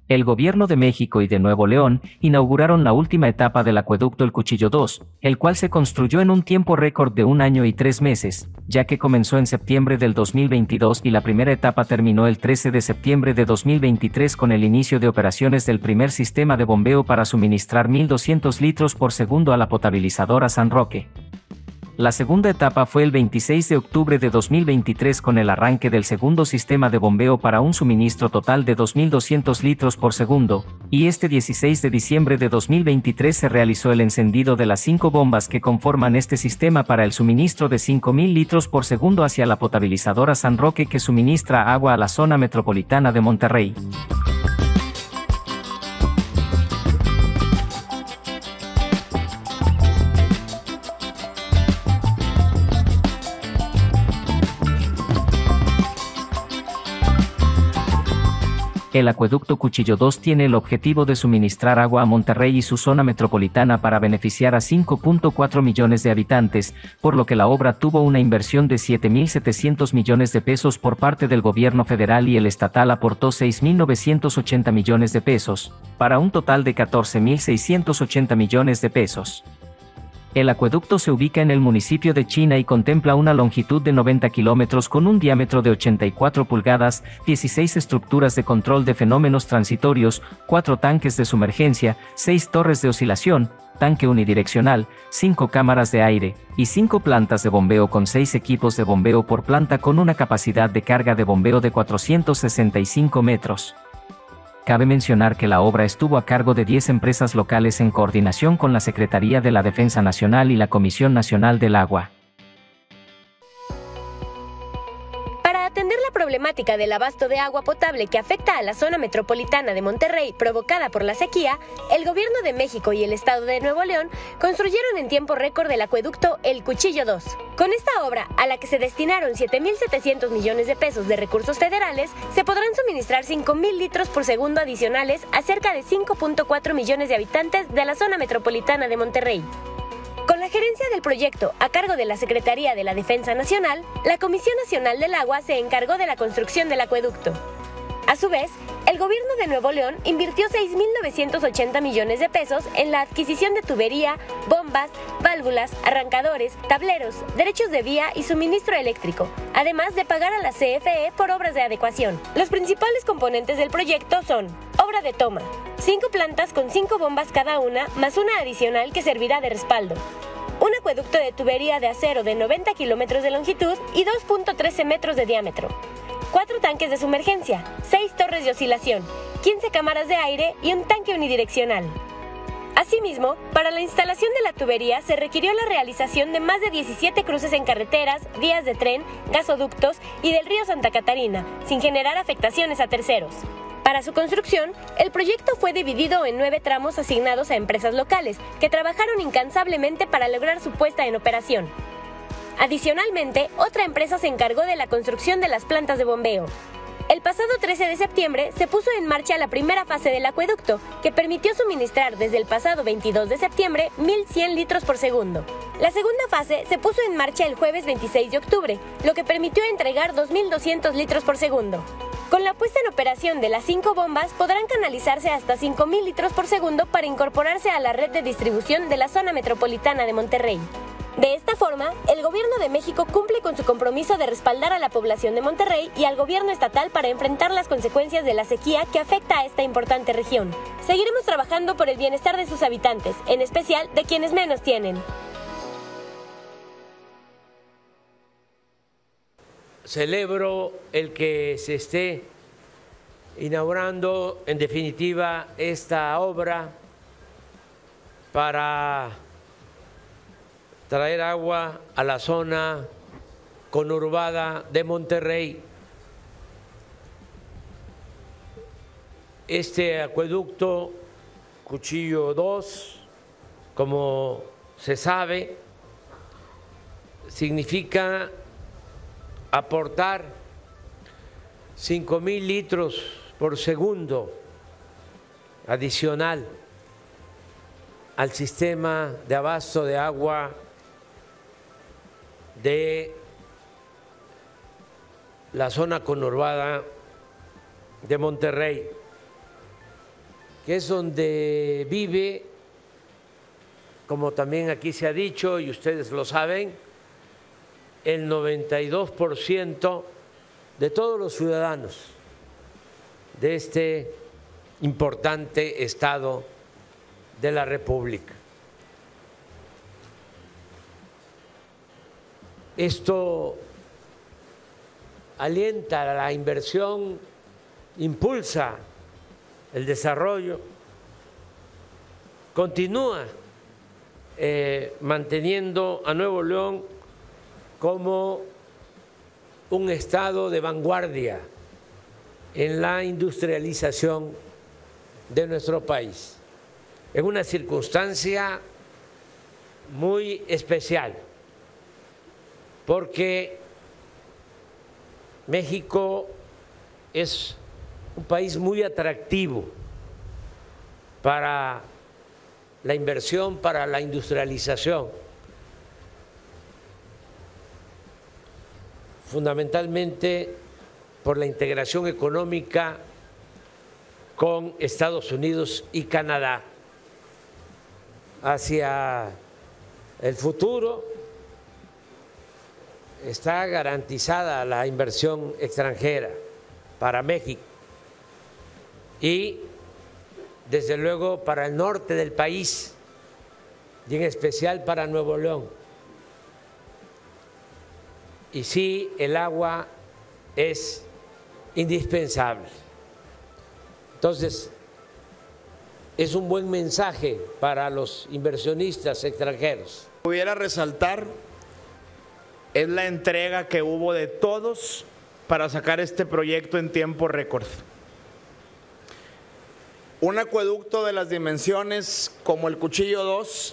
El Gobierno de México y de Nuevo León inauguraron la última etapa del acueducto El Cuchillo 2, el cual se construyó en un tiempo récord de 1 año y 3 meses, ya que comenzó en septiembre del 2022 y la primera etapa terminó el 13 de septiembre de 2023 con el inicio de operaciones del primer sistema de bombeo para suministrar 1.200 litros por segundo a la potabilizadora San Roque. La segunda etapa fue el 26 de octubre de 2023 con el arranque del segundo sistema de bombeo para un suministro total de 2.200 litros por segundo, y este 16 de diciembre de 2023 se realizó el encendido de las 5 bombas que conforman este sistema para el suministro de 5.000 litros por segundo hacia la potabilizadora San Roque que suministra agua a la zona metropolitana de Monterrey. El acueducto Cuchillo 2 tiene el objetivo de suministrar agua a Monterrey y su zona metropolitana para beneficiar a 5.4 millones de habitantes, por lo que la obra tuvo una inversión de 7.700 millones de pesos por parte del gobierno federal y el estatal aportó 6.980 millones de pesos, para un total de 14.680 millones de pesos. El acueducto se ubica en el municipio de China y contempla una longitud de 90 kilómetros con un diámetro de 84 pulgadas, 16 estructuras de control de fenómenos transitorios, 4 tanques de sumergencia, 6 torres de oscilación, tanque unidireccional, 5 cámaras de aire, y 5 plantas de bombeo con 6 equipos de bombeo por planta con una capacidad de carga de bombeo de 465 metros. Cabe mencionar que la obra estuvo a cargo de 10 empresas locales en coordinación con la Secretaría de la Defensa Nacional y la Comisión Nacional del Agua. Para atender la problemática del abasto de agua potable que afecta a la zona metropolitana de Monterrey provocada por la sequía, el Gobierno de México y el Estado de Nuevo León construyeron en tiempo récord el acueducto El Cuchillo 2. Con esta obra, a la que se destinaron 7.700 millones de pesos de recursos federales, se podrán suministrar 5.000 litros por segundo adicionales a cerca de 5.4 millones de habitantes de la zona metropolitana de Monterrey. Con la gerencia del proyecto a cargo de la Secretaría de la Defensa Nacional, la Comisión Nacional del Agua se encargó de la construcción del acueducto. A su vez, el Gobierno de Nuevo León invirtió 6.980 millones de pesos en la adquisición de tubería, bombas, válvulas, arrancadores, tableros, derechos de vía y suministro eléctrico, además de pagar a la CFE por obras de adecuación. Los principales componentes del proyecto son: obra de toma, 5 plantas con 5 bombas cada una, más una adicional que servirá de respaldo, un acueducto de tubería de acero de 90 kilómetros de longitud y 2.13 metros de diámetro, 4 tanques de sumergencia, 6 torres de oscilación, 15 cámaras de aire y un tanque unidireccional. Asimismo, para la instalación de la tubería se requirió la realización de más de 17 cruces en carreteras, vías de tren, gasoductos y del río Santa Catarina, sin generar afectaciones a terceros. Para su construcción, el proyecto fue dividido en 9 tramos asignados a empresas locales, que trabajaron incansablemente para lograr su puesta en operación. Adicionalmente, otra empresa se encargó de la construcción de las plantas de bombeo. El pasado 13 de septiembre se puso en marcha la primera fase del acueducto, que permitió suministrar desde el pasado 22 de septiembre 1.100 litros por segundo. La segunda fase se puso en marcha el jueves 26 de octubre, lo que permitió entregar 2.200 litros por segundo. Con la puesta en operación de las 5 bombas podrán canalizarse hasta 5.000 litros por segundo para incorporarse a la red de distribución de la zona metropolitana de Monterrey. De esta forma, el Gobierno de México cumple con su compromiso de respaldar a la población de Monterrey y al gobierno estatal para enfrentar las consecuencias de la sequía que afecta a esta importante región. Seguiremos trabajando por el bienestar de sus habitantes, en especial de quienes menos tienen. Celebro el que se esté inaugurando, en definitiva, esta obra para traer agua a la zona conurbada de Monterrey. Este acueducto Cuchillo 2, como se sabe, significa aportar 5.000 litros por segundo adicional al sistema de abasto de agua de la zona conurbada de Monterrey. que es donde vive, como también aquí se ha dicho y ustedes lo saben, el 92% de todos los ciudadanos de este importante estado de la República. Esto alienta la inversión, impulsa el desarrollo, continúa manteniendo a Nuevo León como un estado de vanguardia en la industrialización de nuestro país, en una circunstancia muy especial, porque México es un país muy atractivo para la inversión, para la industrialización, fundamentalmente por la integración económica con Estados Unidos y Canadá. Hacia el futuro está garantizada la inversión extranjera para México y desde luego para el norte del país y en especial para Nuevo León. Y sí, el agua es indispensable. Entonces, es un buen mensaje para los inversionistas extranjeros. Pudiera resaltar es la entrega que hubo de todos para sacar este proyecto en tiempo récord. Un acueducto de las dimensiones como el Cuchillo 2,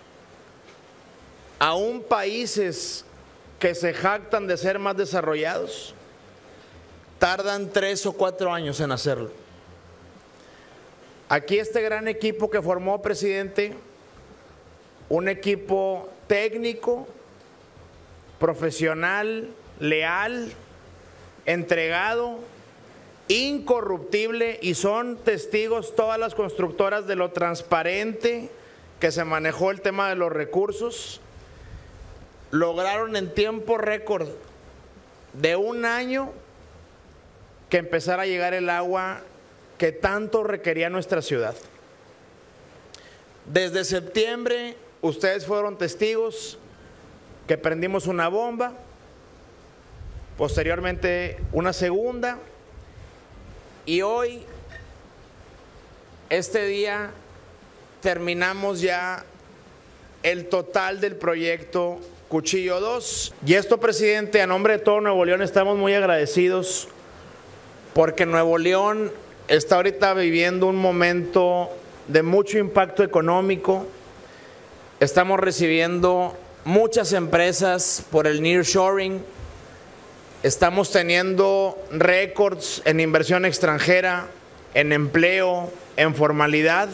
aún países que se jactan de ser más desarrollados, tardan 3 o 4 años en hacerlo. Aquí este gran equipo que formó, presidente, un equipo técnico, profesional, leal, entregado, incorruptible, y son testigos todas las constructoras de lo transparente que se manejó el tema de los recursos. Lograron en tiempo récord de 1 año que empezara a llegar el agua que tanto requería nuestra ciudad. Desde septiembre ustedes fueron testigos que prendimos una bomba, posteriormente una segunda, y hoy, este día, terminamos ya el total del proyecto Cuchillo 2. Y esto, presidente, a nombre de todo Nuevo León estamos muy agradecidos porque Nuevo León está ahorita viviendo un momento de mucho impacto económico. Estamos recibiendo muchas empresas por el nearshoring. Estamos teniendo récords en inversión extranjera, en empleo, en formalidad,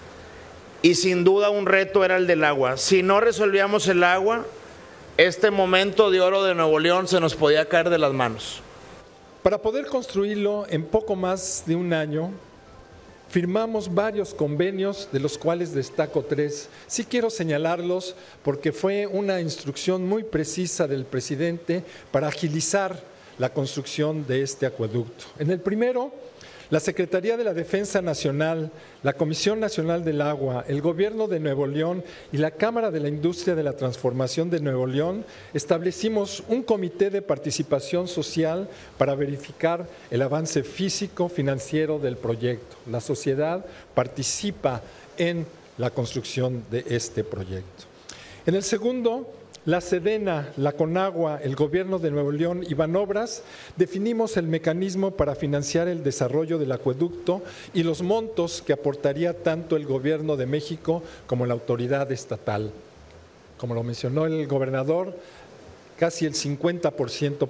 y sin duda un reto era el del agua. Si no resolvíamos el agua, este momento de oro de Nuevo León se nos podía caer de las manos. Para poder construirlo en poco más de 1 año, firmamos varios convenios, de los cuales destaco 3. Sí quiero señalarlos porque fue una instrucción muy precisa del presidente para agilizar la construcción de este acueducto. En el primero, la Secretaría de la Defensa Nacional, la Comisión Nacional del Agua, el Gobierno de Nuevo León y la Cámara de la Industria de la Transformación de Nuevo León establecimos un comité de participación social para verificar el avance físico, financiero del proyecto. La sociedad participa en la construcción de este proyecto. En el segundo, la Sedena, la Conagua, el Gobierno de Nuevo León y Banobras definimos el mecanismo para financiar el desarrollo del acueducto y los montos que aportaría tanto el Gobierno de México como la autoridad estatal. Como lo mencionó el gobernador, casi el 50%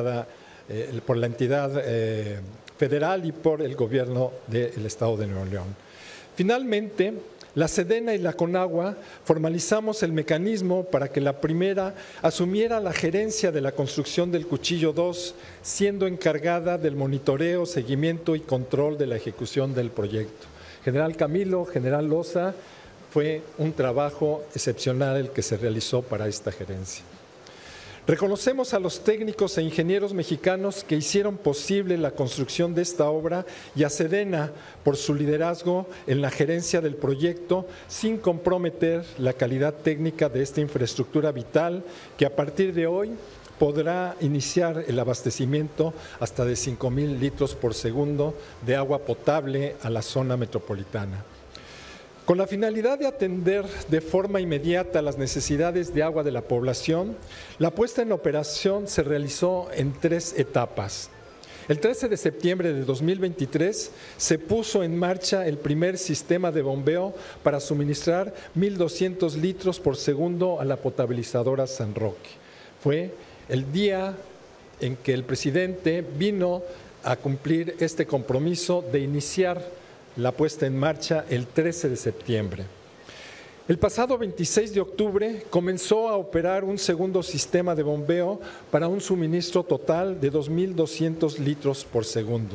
por la entidad federal y por el Gobierno del Estado de Nuevo León. Finalmente, la Sedena y la Conagua formalizamos el mecanismo para que la primera asumiera la gerencia de la construcción del Cuchillo 2, siendo encargada del monitoreo, seguimiento y control de la ejecución del proyecto. General Camilo, General Loza, fue un trabajo excepcional el que se realizó para esta gerencia. Reconocemos a los técnicos e ingenieros mexicanos que hicieron posible la construcción de esta obra y a Sedena por su liderazgo en la gerencia del proyecto sin comprometer la calidad técnica de esta infraestructura vital que a partir de hoy podrá iniciar el abastecimiento hasta de 5,000 litros por segundo de agua potable a la zona metropolitana. Con la finalidad de atender de forma inmediata las necesidades de agua de la población, la puesta en operación se realizó en 3 etapas. El 13 de septiembre de 2023 se puso en marcha el primer sistema de bombeo para suministrar 1,200 litros por segundo a la potabilizadora San Roque. Fue el día en que el presidente vino a cumplir este compromiso de iniciar la puesta en marcha el 13 de septiembre. El pasado 26 de octubre comenzó a operar un segundo sistema de bombeo para un suministro total de 2,200 litros por segundo.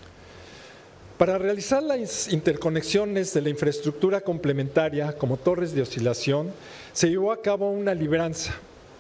Para realizar las interconexiones de la infraestructura complementaria como torres de oscilación, se llevó a cabo una libranza,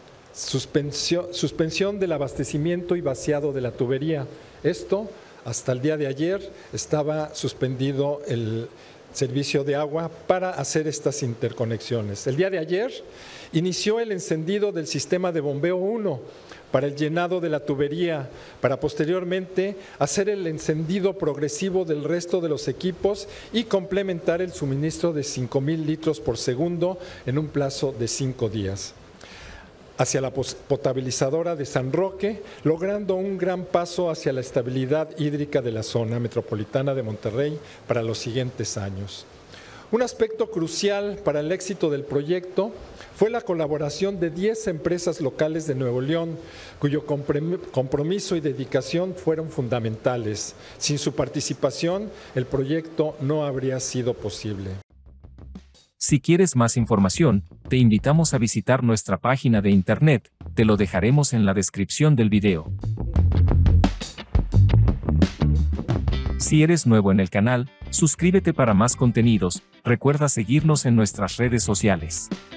suspensión del abastecimiento y vaciado de la tubería. Esto hasta el día de ayer estaba suspendido el servicio de agua para hacer estas interconexiones. El día de ayer inició el encendido del sistema de bombeo 1 para el llenado de la tubería, para posteriormente hacer el encendido progresivo del resto de los equipos y complementar el suministro de 5,000 litros por segundo en un plazo de 5 días. Hacia la potabilizadora de San Roque, logrando un gran paso hacia la estabilidad hídrica de la zona metropolitana de Monterrey para los siguientes años. Un aspecto crucial para el éxito del proyecto fue la colaboración de 10 empresas locales de Nuevo León, cuyo compromiso y dedicación fueron fundamentales. Sin su participación, el proyecto no habría sido posible. Si quieres más información, te invitamos a visitar nuestra página de internet, te lo dejaremos en la descripción del video. Si eres nuevo en el canal, suscríbete para más contenidos, recuerda seguirnos en nuestras redes sociales.